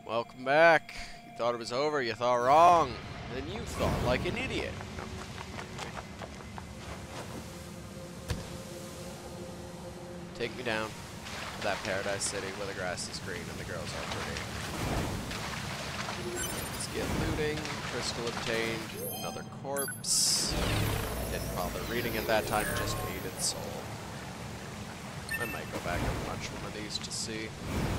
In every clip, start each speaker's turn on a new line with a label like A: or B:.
A: Welcome back. You thought it was over, you thought wrong. Then you thought like an idiot. Take me down to that paradise city where the grass is green and the girls are pretty. Let's get looting. Crystal obtained. Another corpse. Didn't bother reading at that time, just needed soul. I might go back and watch one of these to see.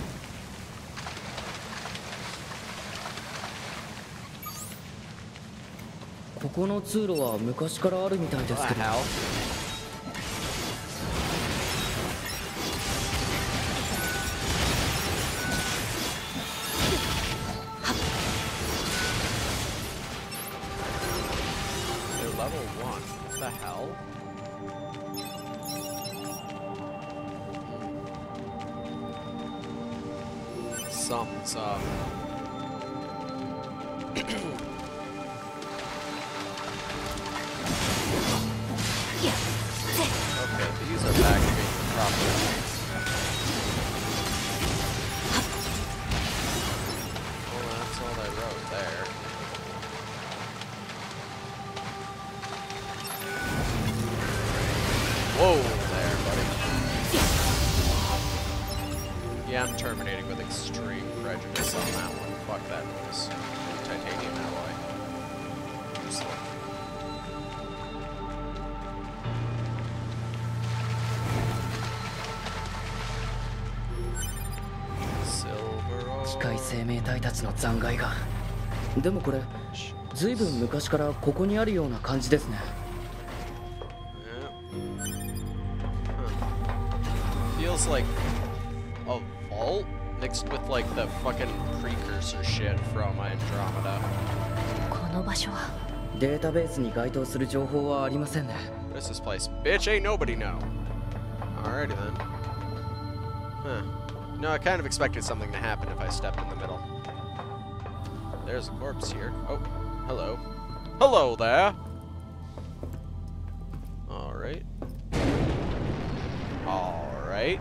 B: What the
A: hell? They're level 1. What the hell? Something's up. Okay, these are packaging properly. Well, that's all I wrote there. Whoa there, buddy. Yeah, I'm terminating with extreme prejudice on that one. Fuck that noise. Titanium alloy. Just like
B: 機械生命体たちの残骸が。でもこれ、ずいぶん昔からここにあるような感じですね。
A: Feels like a vault mixed with like the fucking precursor shit from Andromeda.
C: この場所は
B: データベースに該当する情報はありませんね。
A: What is this place? Bitch, ain't nobody know. Alrighty then. Huh. No, I kind of expected something to happen if I stepped in the middle. There's a corpse here. Oh, hello. Hello there! Alright. Alright.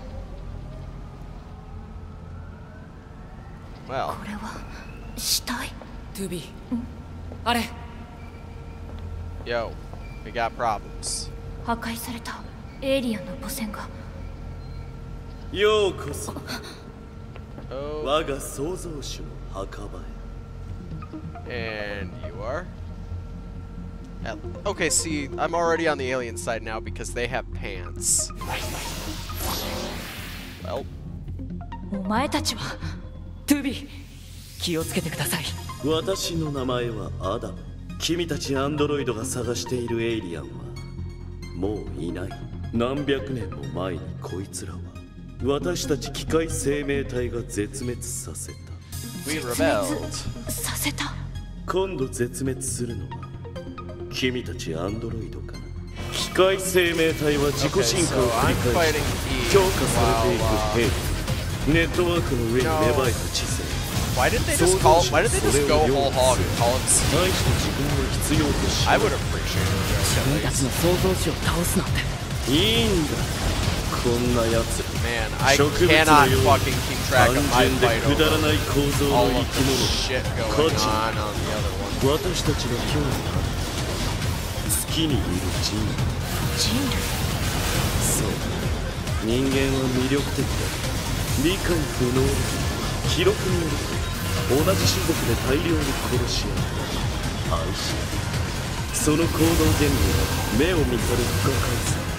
A: Well.
C: これは死体？
B: トゥビー。あれ。
A: Yo, we got problems.
C: 破壊されたエイリアンの母船が。
D: ようこそ
A: Oh.
D: 我が創造主の墓場へ
A: And you are? Okay, see, I'm already on the alien side now because they have pants. Well.
C: お前たちは
B: トゥビー、気をつけてください。
D: 私の名前はアダム。君たちアンドロイドが探しているエイリアンはもういない。何百年も前にこいつらは私たち機械生命体が絶滅させた。
A: We rebelled.
C: させた。
D: 今度絶滅するのは君たちアンドロイドかな。機械生命体は自己進化を繰り返し強化されていく兵器。ネットワークの上に芽生えた知性。
A: Why did they just go whole hog and call it Steve?
D: 大した時間を必要とし
A: I would appreciate it.
B: 君たちの創造主を倒すなんて。
D: いいんだ。こんなやつ
A: Man, I cannot fucking keep track of my fight over
D: くだらない構造
A: all
D: の
A: of
D: 生き
A: the
D: 物
A: shit going on the other one.
D: 私たちが今日にある月にいる人類。
C: 人類。
D: そう人間は魅力的だ。理解不能だ。記録によると同じ種族で大量に殺し合う愛し合う。その行動原理は目を見張る不可解さ。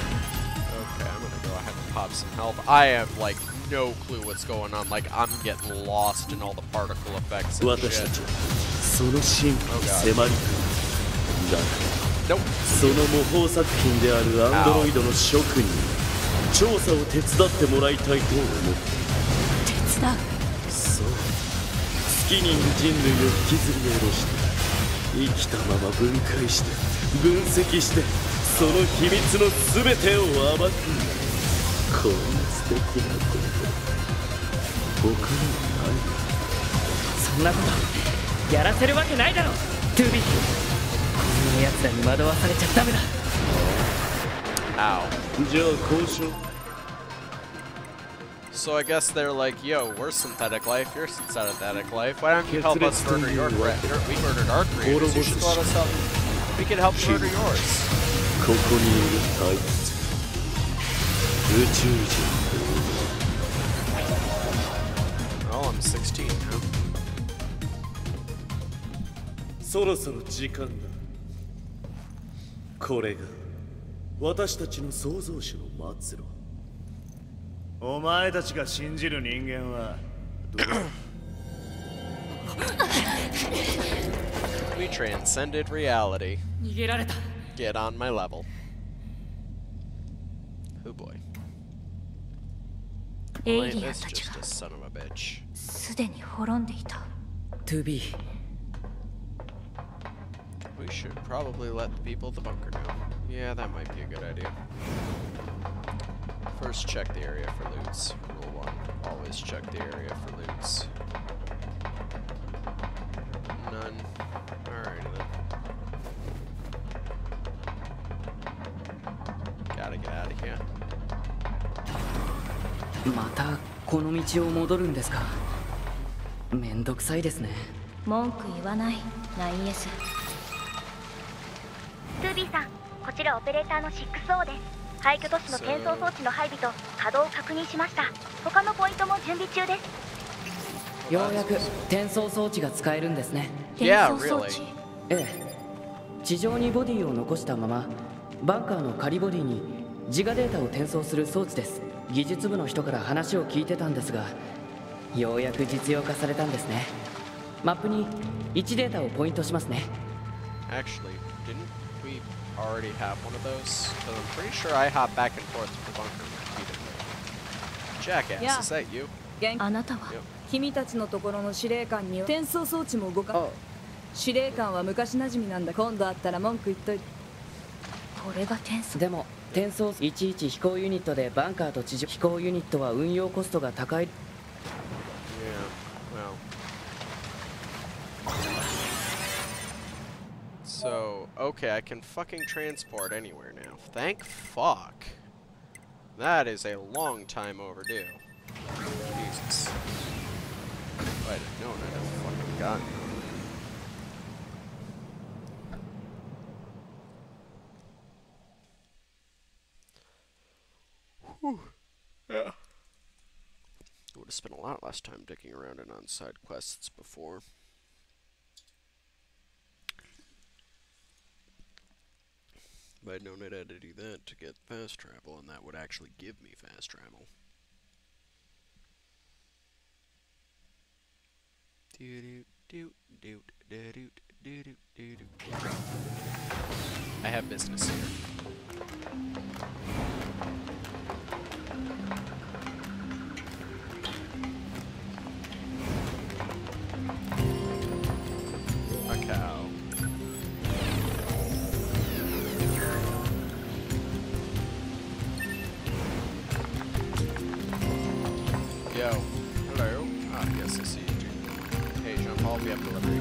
A: Pop some health. I have like no clue what's going on. Like I'm getting lost in all the particle effects and
D: 私た
A: shit.
D: ちはその進化に迫りたい。だから
A: Nope.
D: その模倣作品であるアンドロイドの職人に調査を手伝ってもらいたいと思って
C: 手伝う。
D: そう月にいる人類を引きずり下ろして生きたまま分解して分析してその秘密の全てを暴く。こんな素敵なこと他にはない。
B: そんなことやらせるわけないだろ、トゥビー。こんな奴らに惑わされちゃダメだ。
A: Ow.
D: じゃあ交渉。
A: So I guess they're like, yo, we're synthetic life, you're synthetic life. Why don't you help us murder your friend? We murdered our creators, you should let us help. We can help murder yours.
D: ここにいる対立宇宙人
A: Oh, I'm 16 now.
D: そろそろ時間だこれが私たちの創造主の末路
E: お前たちが信じる人間はどう
A: We transcended reality.
B: 逃げられた。
A: Get on my level. Oh boy.
C: エ
A: Well,
C: イリアン
A: that's
C: たち
A: just
C: が
A: a son of a bitch.
C: すでに滅んでいた。
B: To be
A: We should probably let the people of the bunker know. Yeah, that might be a good idea. First, check the area for loots. Rule 1. Always check the area for loots. None. Alrighty then. Gotta get out of here.
B: またこの道を戻るんですか。めんどくさいですね。
C: 文句言わない、9S。
F: 2B さん、こちらオペレーターの 6O です。廃墟都市の転送装置の配備と稼働を確認しました。他のポイントも準備中です。
B: ようやく転送装置が使えるんですね。
A: Yeah,
C: 転送装置
A: really.
B: ええ、地上にボディを残したままバンカーの仮ボディに自我データを転送する装置です。技術部の人から話を聞いてたんですが、ようやく実用化されたんですね。マップに1データをポイントしますね。
A: Actually, didn't we already have one of those? So I'm pretty sure I hop back and forth to the bunker repeatedly. Jackass,
G: Yeah.
A: is that you?
C: あなたは
A: Yep.
G: 君たちのところの司令官には転送装置も動か司令官は昔なじみなんだ。今度会ったら文句言っといて。
C: これが転送。
B: でも転送11飛行ユニットでバンカーと地上飛行ユニットは運用コストが高い。
A: Yeah, well. So, okay, I can fucking transport anywhere now. Thank fuck. That is a long time overdue. Jesus. If I'd have known, I'd have fucking gotten it. Whew. Yeah. Would have spent a lot less time dicking around and on side quests before. If I'd known I'd had to do that to get fast travel, and that would actually give me fast travel. I have business here. A cow. Yo. Hello. Ah, yes, I see you too. Hey, Jean Paul, we have delivery.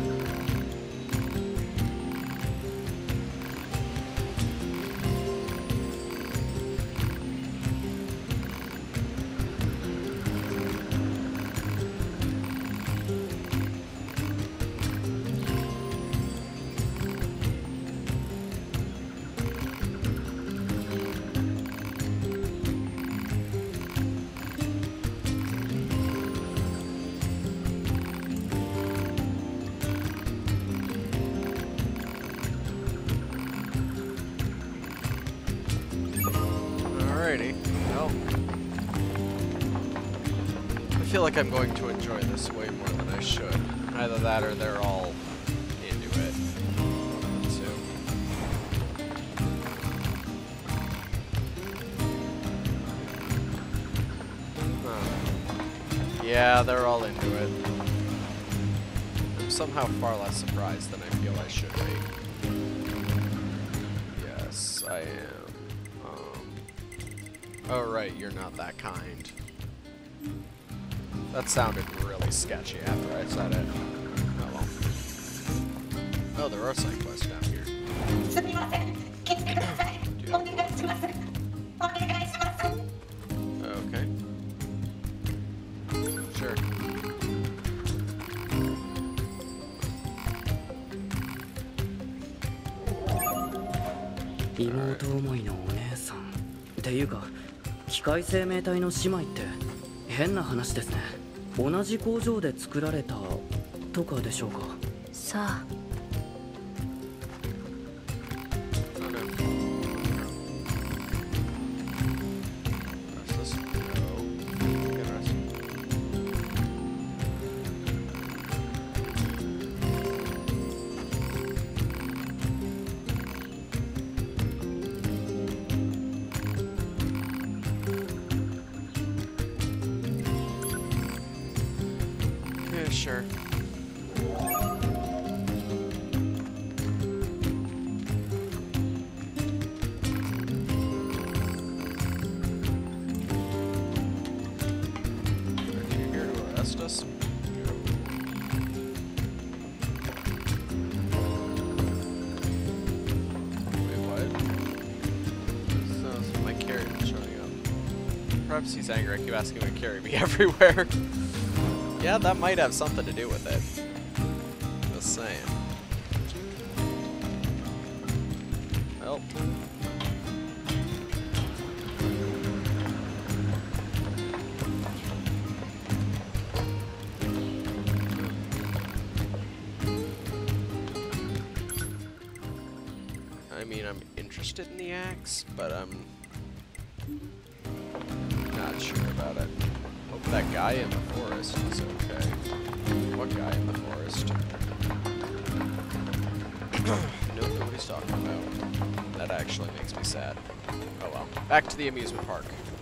A: Alrighty. Well, I feel like I'm going to enjoy this way more than I should. Either that or they're all into it. So. Yeah, they're all into it. I'm somehow far less surprised than I feel I should be. Yes, I am. Oh right, you're not that kind. That sounded really sketchy after I said it. Oh well. Oh, there are side quests down here. Okay. Sure.
B: 妹思いのお姉さんっていうか機械生命体の姉妹って変な話ですね。同じ工場で作られたとかでしょうか。
C: さあ
A: Oh no. Let's just go. Get rest. Yeah, sure. Are you here to arrest us? Wait, what? My carry is showing up. Perhaps he's angry. I keep asking him to carry me everywhere. Yeah, that might have something to do with it. Just saying. Well. I mean, I'm interested in the axe, but I'm not sure about it. Hope that guy in the forest is okay. What guy in the forest? No clue what he's talking about. That actually makes me sad. Oh well. Back to the amusement park.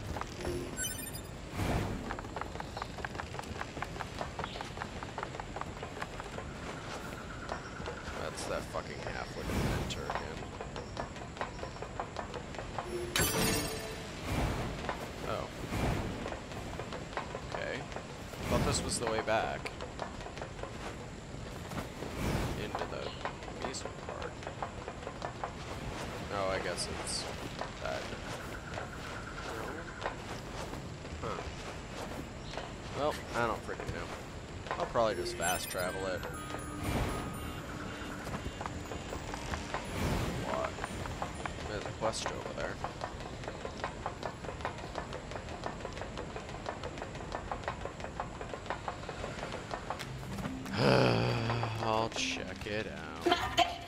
A: That's that fucking halfling mentor again. Oh. Okay. Thought this was the way back. Into the amusement park. Oh, I guess it's that. No? Huh. Well, I don't freaking know. I'll probably just fast travel it. What? There's a quest over there. I'll check it out.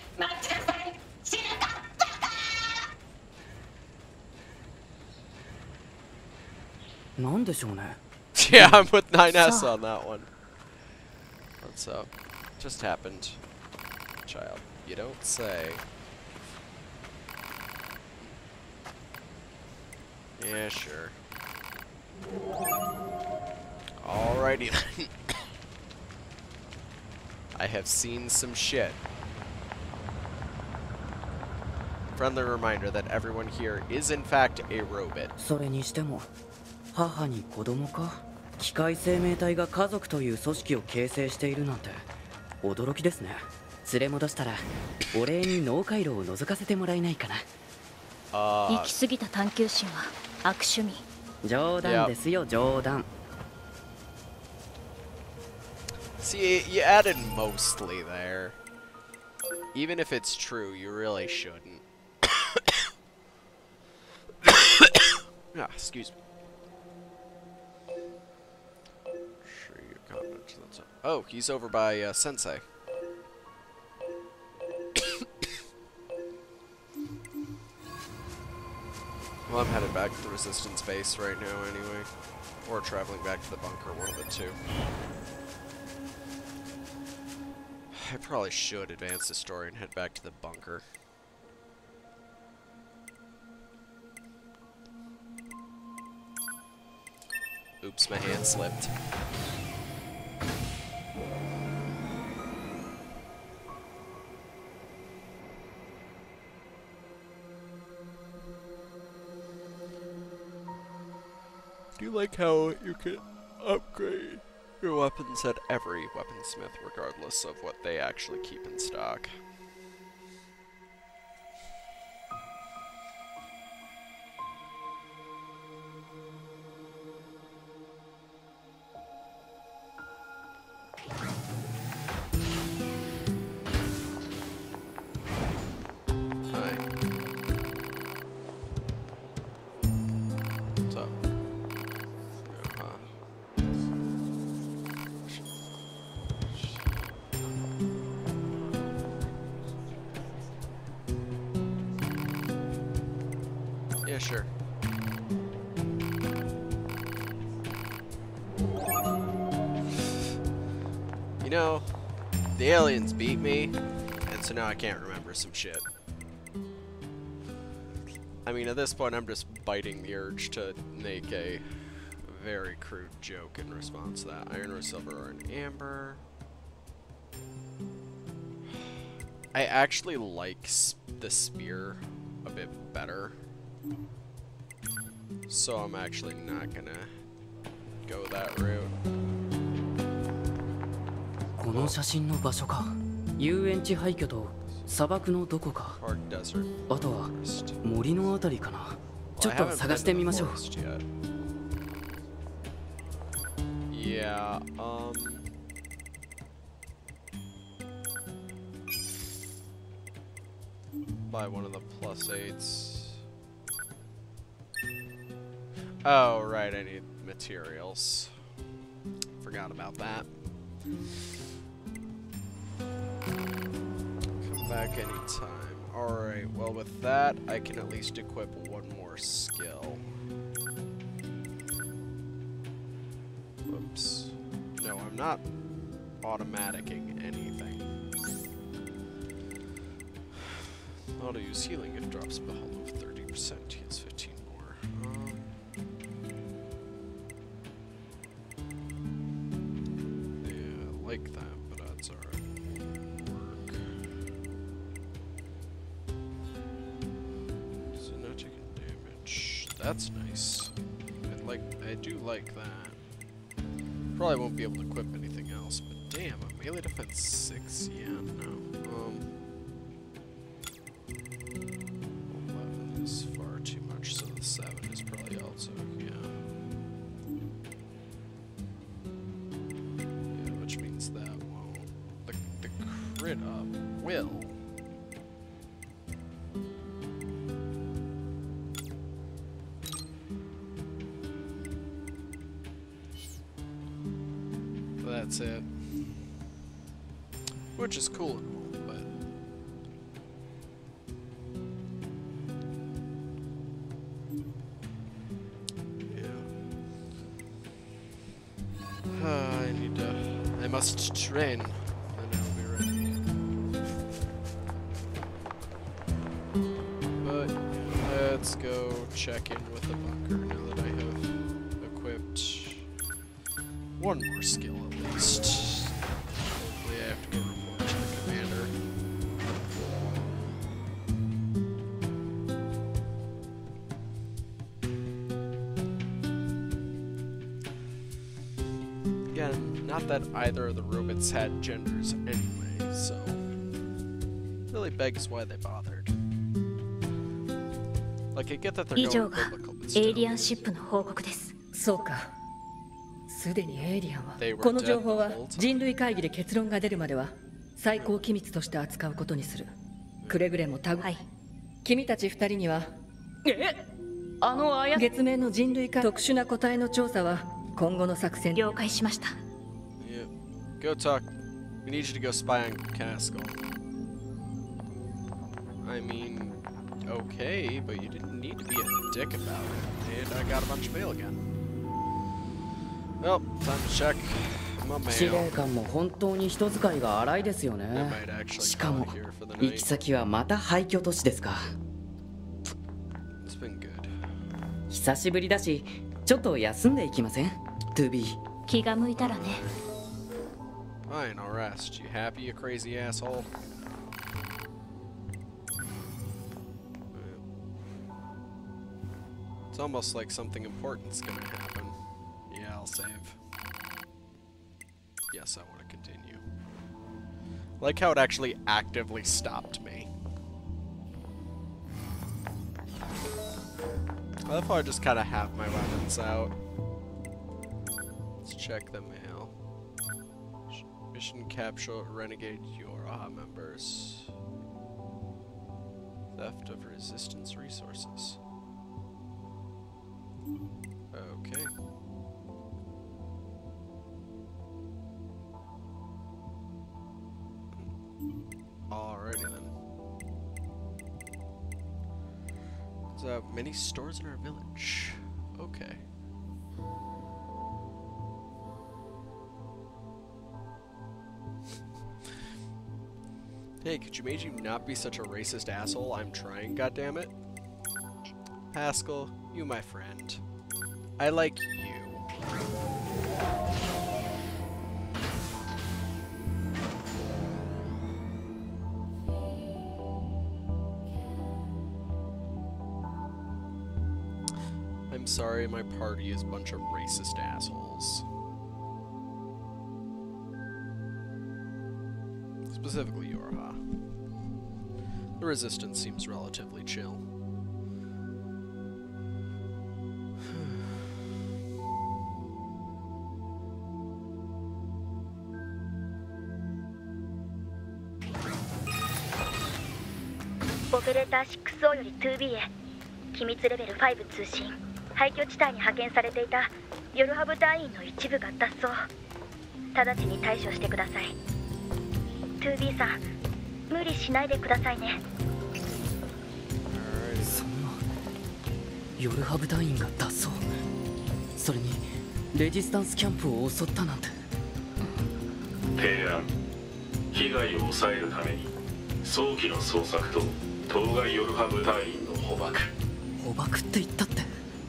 A: Yeah, I'm with 9S on that one. What's up? Just happened. Child, you don't say. Yeah, sure. Alrighty then. I have seen some shit. Friendly reminder that everyone here is in fact a robot.
B: それにしても母に子供か機械生命体が家族という組織を形成しているなんて驚きですね。連れ戻したらお礼に脳回路を覗かせてもらえないかな。
C: 行き過ぎた探求心は悪趣味。
B: 冗談ですよ、冗談。
A: See, you added mostly there. Even if it's true, you really shouldn't. Ah, excuse me. Oh, he's over by Sensei. Well, I'm headed back to the Resistance base right now anyway. Or traveling back to the bunker, one of the two. I probably should advance the story and head back to the bunker. Oops, my hand slipped. Do you like how you can upgrade your weapons at every weaponsmith regardless of what they actually keep in stock? Yeah, sure. You know, the aliens beat me, and so now I can't remember some shit. I mean, at this point, I'm just biting the urge to make a very crude joke in response to that. Iron or silver or an amber. I actually like the spear a bit better. So I'm actually not gonna go that route.
B: この写真の場所か。遊園地廃墟と砂漠のどこか。
A: Park Desert.
B: あとは森のあたりかな。ちょっと探してみましょう。
A: Yeah, buy one of the +8s. Oh, right, I need materials. Forgot about that. Come back anytime. Alright, well with that, I can at least equip one more skill. Whoops. No, I'm not automaticing anything. Auto use healing if drops below 30%, heals 15 more. Yeah, I like that, but that's alright. Work. So no taking damage. That's nice. I do like that. Probably won't be able to equip anything else, but damn, a melee defense 6? Yeah, no. 11 is far too much, so the 7 is probably also, yeah. Yeah, which means that won't. The crit up will. That's it. Which is cool and all, but yeah. I must train, and I'll be ready. But let's go check in with the bunker now that I have equipped one more skill at least. Hopefully I have to go report to the commander. Again, not that either of the robots had genders anyway, so really begs why they bothered. Like, I get that they're going biblical, but still.
C: エイリアンシップの報告です。
G: そうか。すでにエイリアンは
A: They were
G: この情報は
A: dead the whole time.
G: 人類会議で結論が出るまでは最高機密として扱うことにする。くれぐれも
C: はい。
G: 君たち二人には月面の人類会特殊な個体の調査は今後の作戦。
C: 了解しました。
A: Yeah. Go talk. We need you to go spy on Castle. I mean, okay, but you didn't need to be a dick about it. And I got a bunch of mail again. Well, time to check my
B: 司令
A: mail.
B: 官も本当に人使いが荒いですよ
A: I
B: ね。
A: might actually
B: しか
A: call
B: も
A: it here for the
B: 行き
A: night.
B: 先はまた廃墟都市ですか。
A: It's been good.
B: 久しぶりだし、ちょっと休んでいきません ?2B。
C: 気が向いたらね。
A: Fine, I'll rest. You happy, you crazy asshole? It's almost like something important's gonna happen. Yeah, I'll save. Yes, I want to continue. Like how it actually actively stopped me. I love how I just kind of have my weapons out. Let's check the mail. Mission capture Renegade Yora members. Theft of resistance resources. Okay. Alrighty then. There's many stores in our village. Okay. Hey, could you maybe not be such a racist asshole? I'm trying, goddammit. Haskell, you my friend. I like you. I'm sorry, my party is a bunch of racist assholes. Specifically Yorha. The resistance seems relatively chill.
F: オペレーター 6O より 2B へ機密レベル5通信。廃墟地帯に派遣されていたヨルハブ隊員の一部が脱走。直ちに対処してください。2B さん、無理しないでくださいね。
B: そんなヨルハブ隊員が脱走、それにレジスタンスキャンプを襲ったなんて。
H: 提案、被害を抑えるために早期の捜索と当該ヨルハブ隊員の捕獲。
B: 捕獲って言ったって。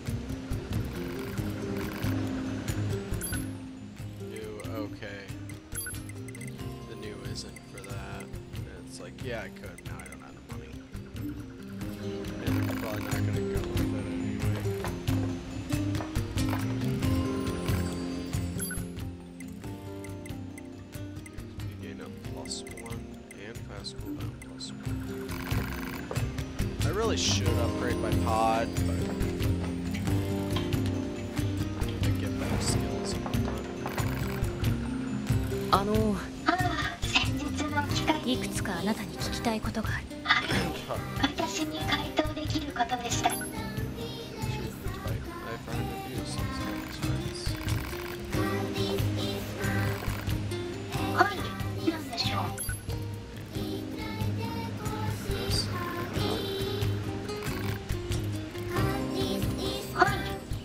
A: Yeah, I could. Now I don't have the money. And I'm probably not gonna go with it anyway. You gain a +1 and fast cooldown +1. I really should upgrade my pod, but I need to get better skills and whatnot.
C: いくつかあなたに聞きたいことがある。
F: 私に回答できることでした。はい、なんでしょう。はい、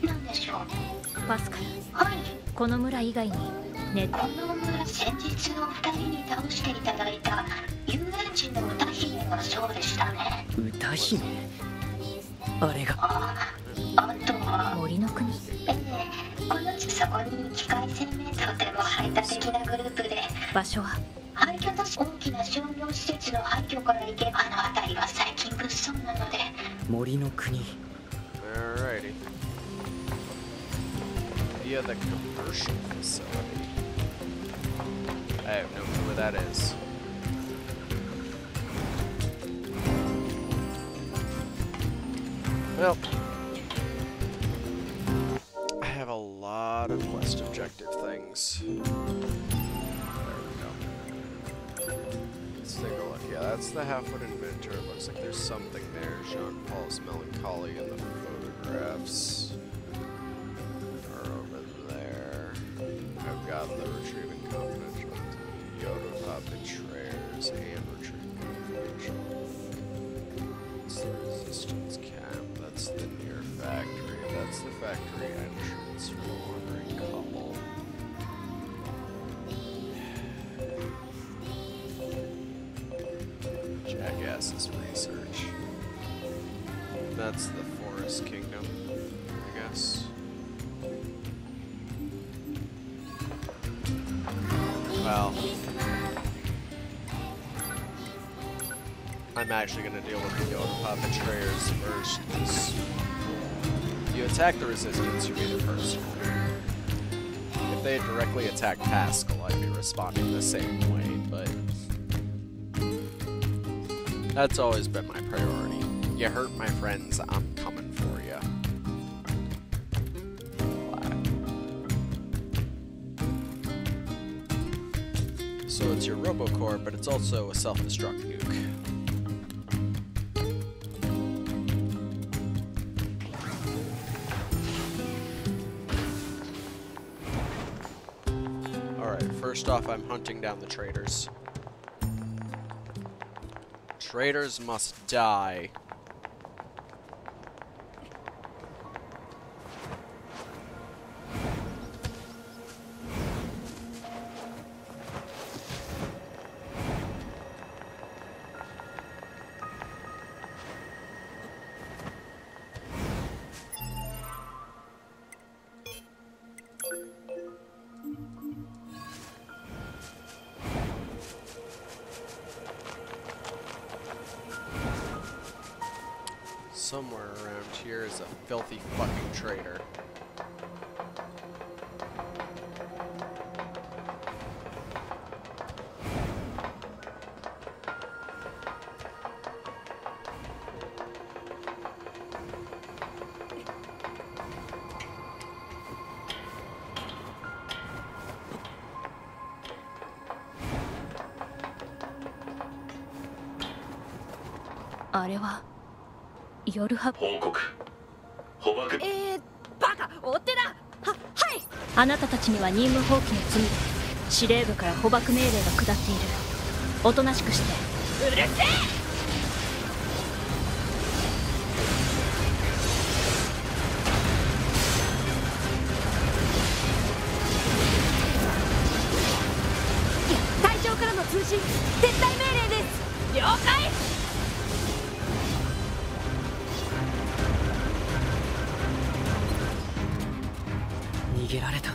F: なんでしょう。
C: パスカル。
F: はい。
C: この村以外にね。
F: この村、先日の2人に倒していただいた遊園地の歌姫がそうでしたね。
B: 歌姫？あれが。
F: あとは
C: 森の国。
F: この地、そこに機械生命とても排他的なグループで。
C: 場所は
F: 廃墟都市、大きな商業施設の廃墟から行けば、あの辺りは最近物騒なので。
B: 森の国。
A: Alrighty. Via the commercial facility. I have no clue where that is. Well, I have a lot of quest objective things. There we go. Let's take a look. Yeah, that's the half-foot inventor. It looks like there's something there. Jean-Paul's melancholy in the photographs are over there. I've got the retrieving confidential. Yoda betrayers and retrieving confidential. That's the resistance camp. That's the near factory. That's the factory entrance for the wandering couple. Jackass's research. That's the Forest Kingdom, I guess. Well, I'm actually going to deal with the Yoda betrayers first, because you attack the resistance, you mean it personal. If they had directly attacked Haskell, I'd be responding the same way, but that's always been my priority. You hurt my friends, I'm coming for you. So it's your Robocore, but it's also a self-destruct nuke. Alright, first off, I'm hunting down the traitors. Traitors must die. somewhere around here is a filthy fucking traitor.
C: あれは夜ハブ。
H: 報告。捕獲。
G: バカ追ってだ。はい。
C: あなたたちには任務放棄の罪で司令部から捕獲命令が下っている。おとなしくして。
G: うるせえ。対象からの通信撤退命令です。了解。
B: 逃げられた。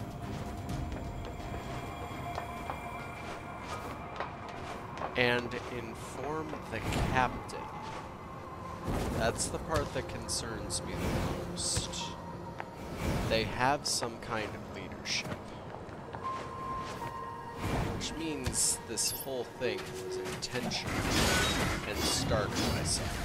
A: And inform the captain. That's the part that concerns me the most. They have some kind of leadership. Which means this whole thing was intentional and started by something.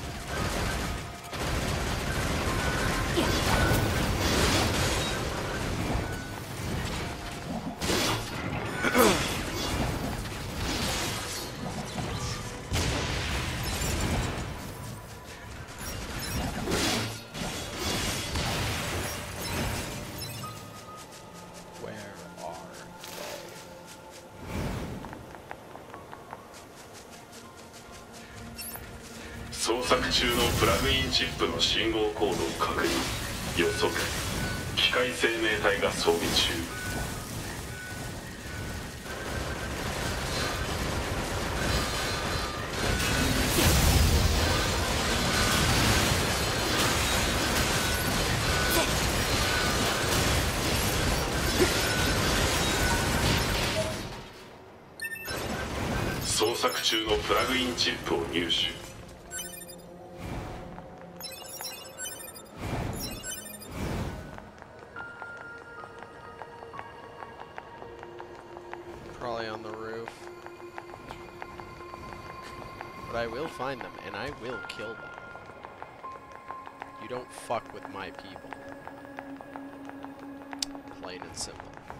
H: — 捜索中のプラグインチップの信号コードを確認。予測。機械生命体が装備中。捜索中のプラグインチップを入手。
A: Probably on the roof. But I will find them, and I will kill them. You don't fuck with my people. Plain and simple.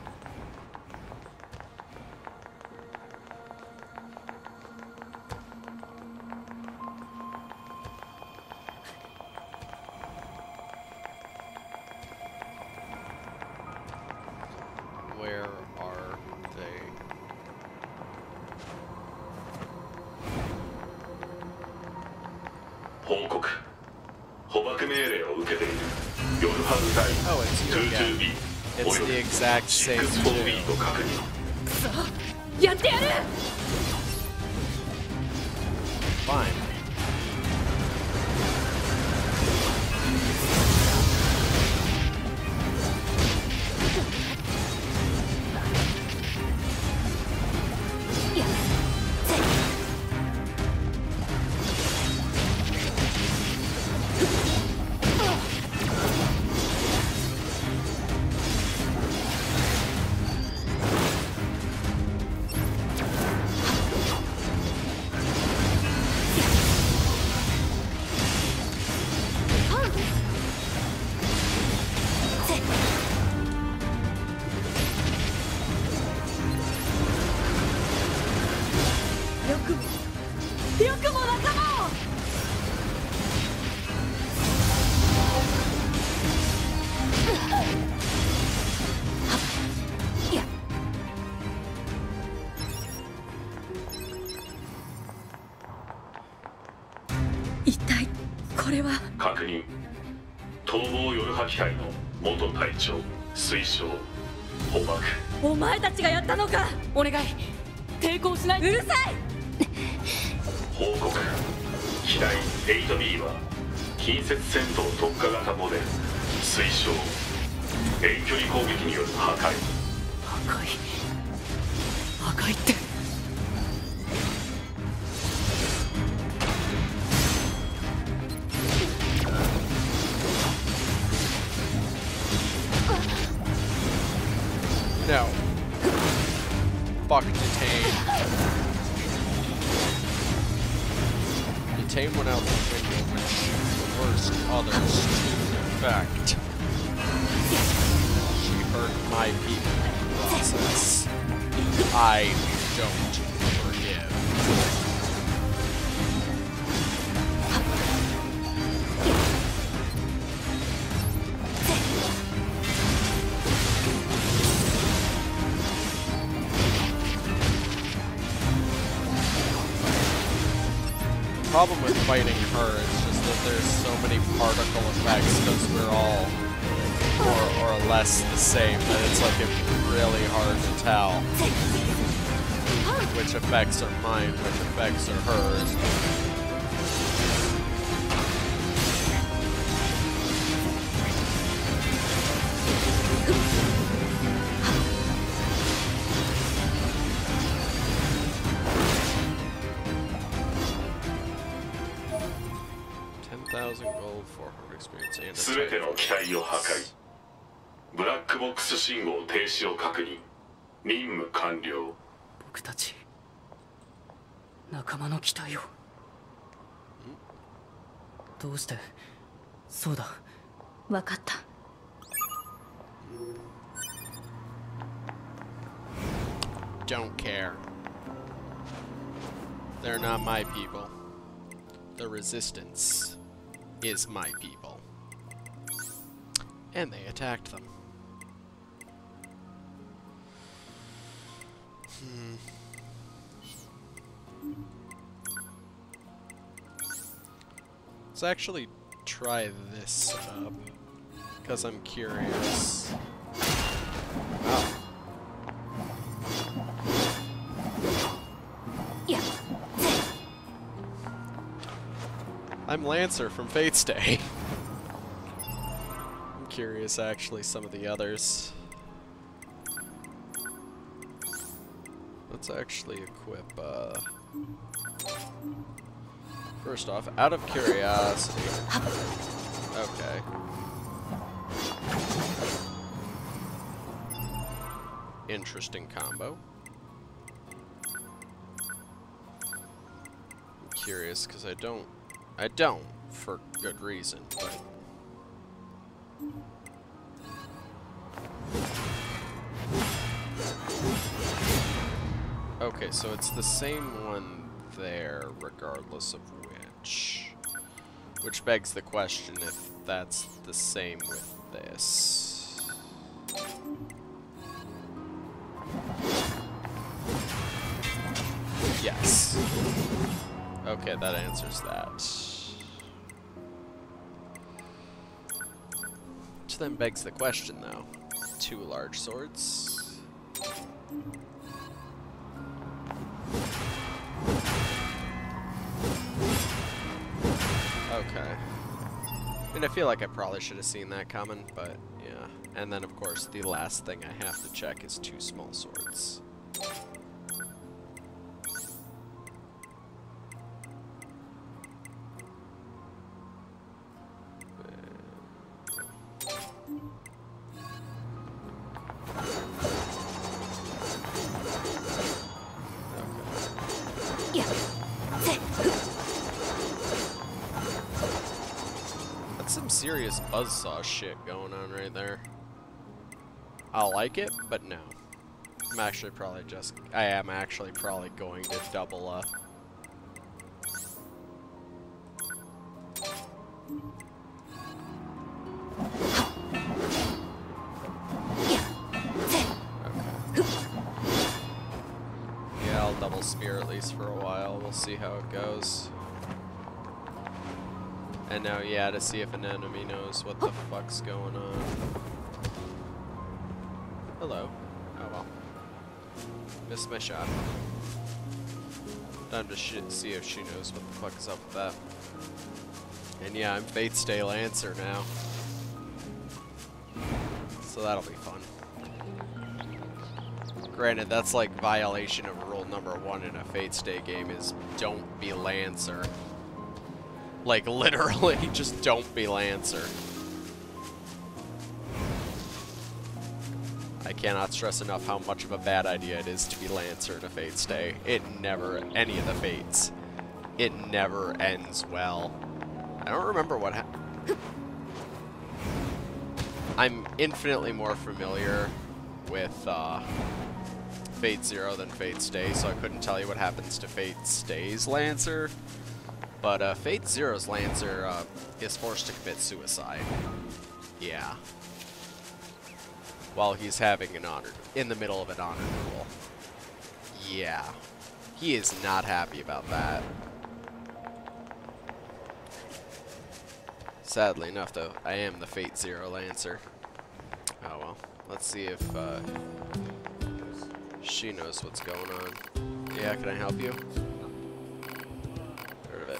A: Where are they?
H: — 報告。捕獲命令を受けているヨルハブ隊
A: Oh, it's you again.
H: 22B
A: It's
H: およ
A: the
H: び
A: exact same
H: 64B
A: dude.
H: と確認。
G: やってやる。
A: Fine.
G: よくも仲間を。一体これは。
H: 確認。逃亡ヨルハ機隊の元隊長推奨捕獲。
G: お前たちがやったのか。お願い抵抗しない。うるさい。
H: 報告。機体 8B は近接戦闘特化型モデル推奨遠距離攻撃による破壊。
B: 破壊って。
A: You tame one out the window, which coerced others to infect. She hurt my people in the process. I don't forgive. The problem with fighting her is just that there's so many particle effects because we're all more or less the same that it's like it's really hard to tell which effects are mine, which effects are hers. 10,000 gold, 400 experience, and
H: すべての機体を破壊。ブラックボックス信号停止を確認。任務完了。
B: 僕たち仲間の機体を。どうして？そうだ。
C: 分かった。
A: Don't care. They're not my people. The resistance is my people. And they attacked them. Let's actually try this up, because I'm curious. Wow.
C: Yeah.
A: I'm Lancer from Fate's Day. I'm curious, actually, some of the others. Let's actually equip, first off, out of curiosity. Okay. Interesting combo. I'm curious, because I don't, for good reason, but... Okay, so it's the same one there, regardless of which. Which begs the question if that's the same with this. Yes. Okay, that answers that. Which then begs the question, though. 2 large swords. Okay. I mean, I feel like I probably should have seen that coming, but yeah. And then, of course, the last thing I have to check is 2 small swords. Serious buzzsaw shit going on right there. I'll like it, but no. I am actually probably going to double up. Okay. Yeah, I'll double spear at least for a while. We'll see how it goes. And now, yeah, to see if an enemy knows what the fuck's going on. Hello. Oh well. Missed my shot. Time to see if she knows what the fuck is up with that. And yeah, I'm Fate's Day Lancer now. So that'll be fun. Granted, that's like violation of rule number 1 in a Fate's Day game is don't be Lancer. Like, literally, just don't be Lancer. I cannot stress enough how much of a bad idea it is to be Lancer in a Fate Stay. It never, any of the Fates, it never ends well. I don't remember what happened. I'm infinitely more familiar with Fate Zero than Fate Stay, so I couldn't tell you what happens to Fate Stay's Lancer. But Fate Zero's Lancer is forced to commit suicide. Yeah. While he's having an honor, in the middle of an honor duel. Yeah. He is not happy about that. Sadly enough, though, I am the Fate Zero Lancer. Oh well. Let's see if she knows what's going on. Yeah, can I help you? Heard of it.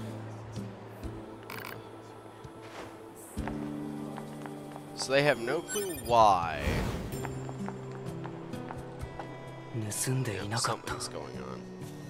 A: So they have no clue why. Something's going on.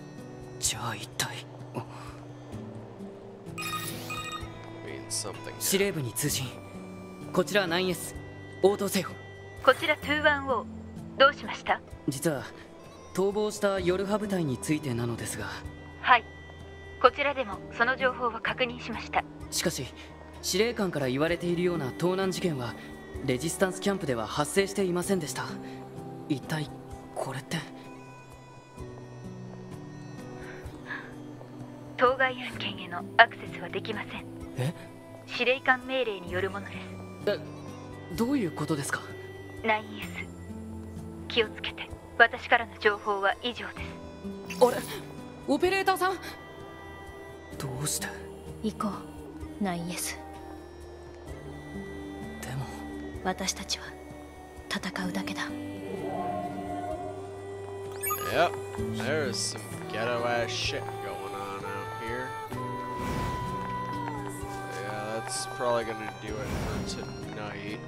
A: Means something.
B: 司令部に通信。こちら 9S 応答せよ。
F: こちら 2-1-0 どうしました？
B: 実は逃亡したヨルハ部隊についてなのですが。
F: はい。こちらでもその情報は確認しました。
B: しかし司令官から言われているような盗難事件はレジスタンスキャンプでは発生していませんでした。一体これって。
F: 当該案件へのアクセスはできません。
B: え？
F: 司令官命令によるものです。
B: どういうことですか？
F: 9S 気をつけて。私からの情報は以上です。
B: あれ？オペレーターさん？どうして？
C: 行こう 9S。
B: でも
C: 私たちは戦うだけだ。
A: Yep, there's some ghetto ass shit going on out here. Yeah, that's probably gonna do it for tonight.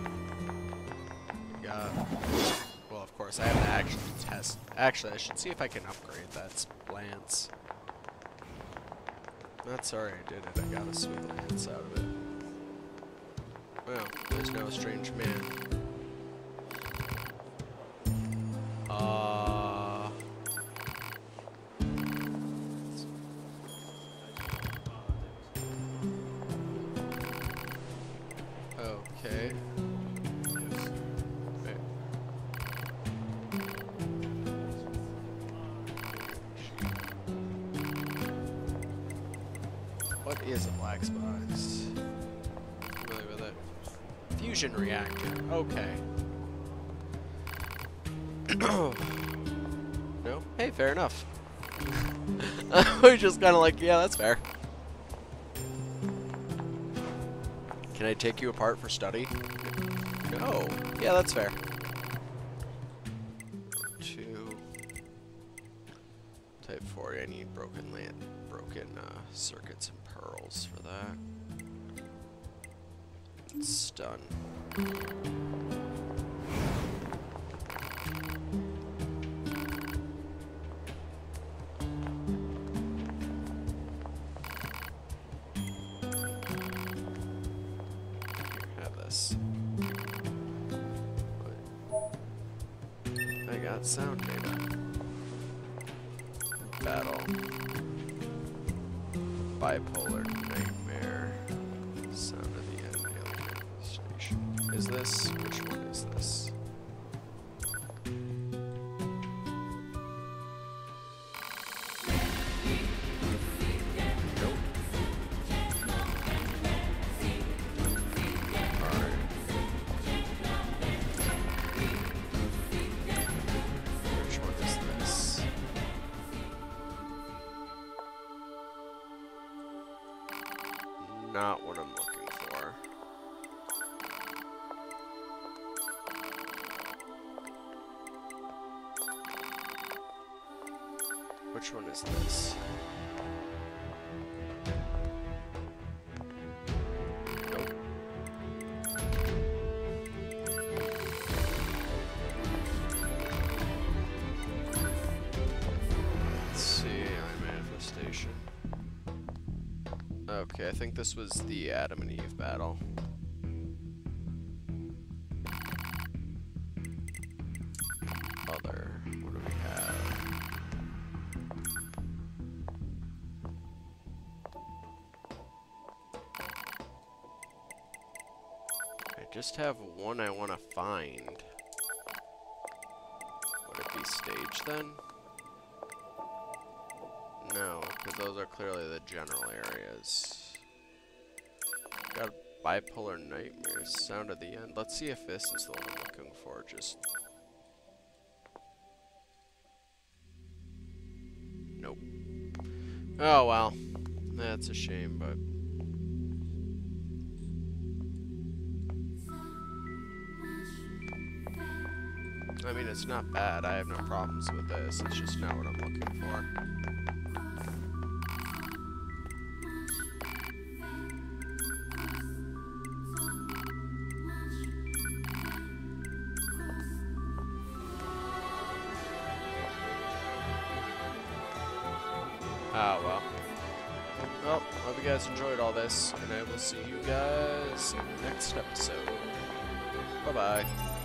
A: Well, of course, I have to actually test. Actually, I should see if I can upgrade that lance. That's alright, I did it. I got a sweet lance out of it. Well, there's no strange man. Okay. Wait. What is a black box? Familiar with it? Fusion reactor. Okay. No? Hey, fair enough. We're just kind of like, yeah, that's fair. Can I take you apart for study? No. Yeah, that's fair. 2. Type 40. I need broken circuits and pearls for that. Stun. I got sound data. Battle. Bipolar nightmare. Sound of the end alien station. Is this? Which one is this? Not what I'm looking for. Which one is this? Nope. Let's see, manifestation. Okay, I think this was the Adam and Eve battle. just have one I want to find. Would it be stage then? No, because those are clearly the general areas. Got Bipolar Nightmares, Sound of the End. Let's see if this is the one I'm looking for. Just... Nope. Oh well. That's a shame, but... I mean, it's not bad. I have no problems with this. It's just not what I'm looking for. Ah, well. Well, hope you guys enjoyed all this, and I will see you guys in the next episode. Bye-bye.